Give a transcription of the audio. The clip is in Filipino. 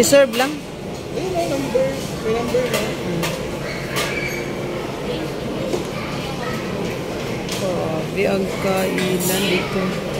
I-serve lang. May number. May number na. Grabe ang kainan dito.